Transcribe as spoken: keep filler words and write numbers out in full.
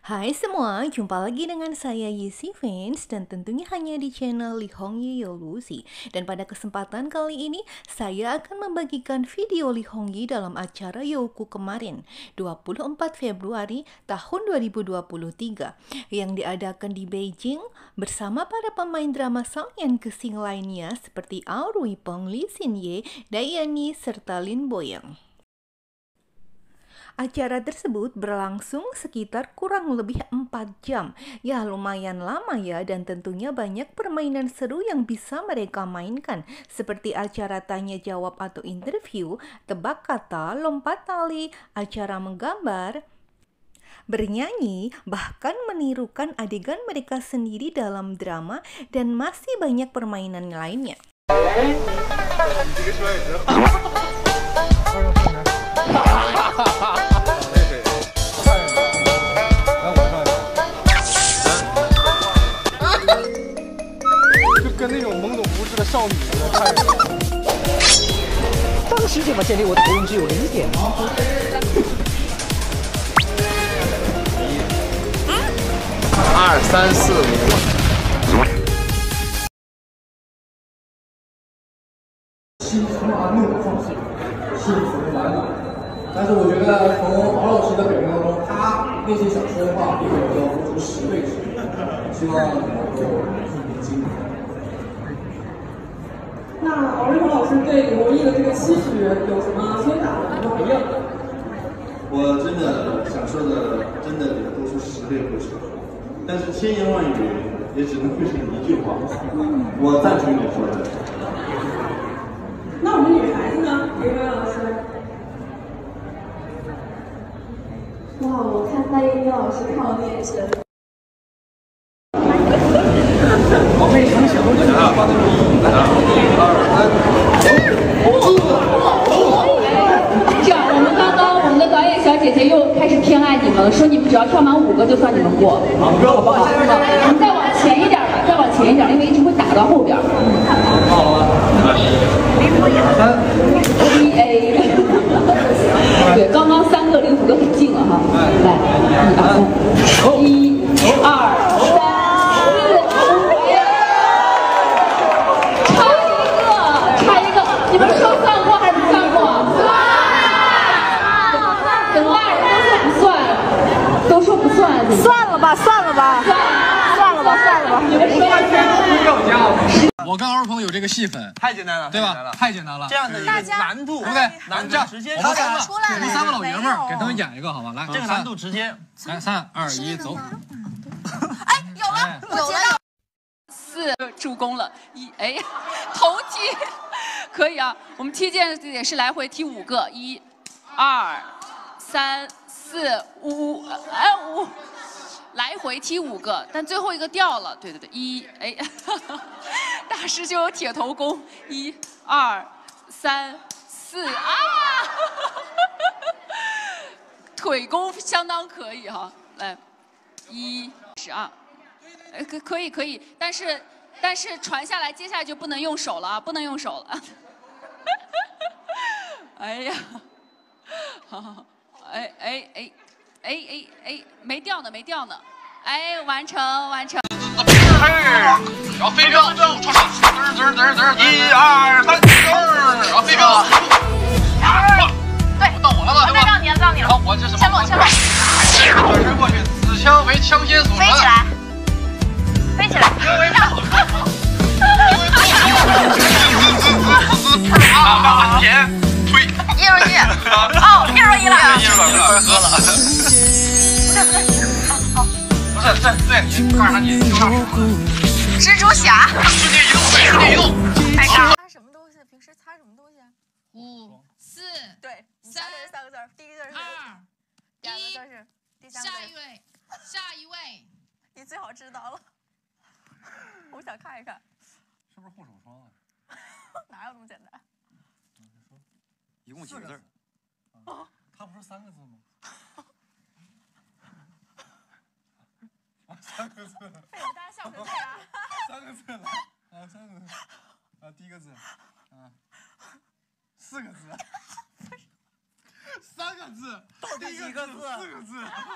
Hai semua, jumpa lagi dengan saya Yesi Fans dan tentunya hanya di channel Li Hongyi Lucy. Dan pada kesempatan kali ini, saya akan membagikan video Li Hongyi dalam acara Youku kemarin, dua puluh empat Februari tahun dua ribu dua puluh tiga, yang diadakan di Beijing bersama para pemain drama Song Yan Kexing lainnya seperti Ao Ruipeng, Lee Xin Ye, Dayani, serta Lin Boyang. Acara tersebut berlangsung sekitar kurang lebih empat jam. Ya lumayan lama ya, dan tentunya banyak permainan seru yang bisa mereka mainkan. Seperti acara tanya jawab atau interview, tebak kata, lompat tali, acara menggambar, bernyanyi, bahkan menirukan adegan mereka sendiri dalam drama, dan masih banyak permainan lainnya. 当时这么建立我的投影只有零点吗？ 二三四五。 是从阿木的放弃，是从满满。但是我觉得从黄老师的表现当中，他内心想说的话比我要付出十倍之多。希望能够一鸣惊人。 那敖瑞红老师对罗毅的这个期许有什么宣达的什么回应？ 我真的想说的，真的得付出十倍不止，但是千言万语也只能汇成一句话。我赞成你说的。 那我们女孩子呢？林薇老师。 哇，我看戴依依老师看我的眼神。 我非常想问你啊， 这样，我们刚刚我们的导演小姐姐又开始偏爱你们了，说你们只要跳满五个就算你们过。好，好不好？我们再往前一点吧，再往前一点，因为一直会打到后边。 好了，三一 A。对，刚刚三个离五个很近了哈。来，一二三，一二三。你们说算过还是不算过？算！怎么办？人都说不算，都说不算， 算了吧，算了吧，算了吧，算了吧。 你们说我跟敖瑞鹏有这个戏份， 太简单了， 对吧？太简单了， 这样的一个难度， 对不对？ 难度直接， 我们三个，我们三个老爷们儿给他们演一个，好吧？来， 这个难度直接， 来，三二一，走。 哎，有了，有了。 四助攻了，一哎，头踢。可以啊，我们踢毽子也是来回踢五个，一、二、三、四、五，哎五，来回踢五个，但最后一个掉了。对对对，一哎，大师就有铁头功，一、二、三、四啊，腿功相当可以哈。来，一十二，呃可可以可以，但是但是传下来，接下来就不能用手了啊，不能用手了。哎呀，好好好，哎哎哎哎哎哎，没掉呢，没掉呢，哎，完成完成。 哎，然后飞镖，嘚嘚嘚嘚嘚，一二三，嘚，然后飞镖。 对， 到我了吧？ 对，到你了，到你了。 好，我这什么？ 牵落，牵落。 转身过去，此枪为枪尖所飞起来，飞起来。 啊，往前推， 一二一，哦，一二一了， 一二一，快喝了。不是，这对你告诉他你就上手了。 蜘蛛侠， 瞬间移动，瞬间移动。 太傻了。 擦什么东西？平时擦什么东西？ 五四对， 三这三个字，第一个字是二第二个字是第三个字。 下一位，下一位。 你最好知道了，我想看一看。 是不是护手霜啊？ 哪有那么简单？ 一共几个字？ 哦， 他不是三个字吗？啊，三个字。 为什么大家笑成这样？ 三个字了，啊，三个字，啊，第一个字，啊，四个字，三个字， 到底几个字？ 四个字。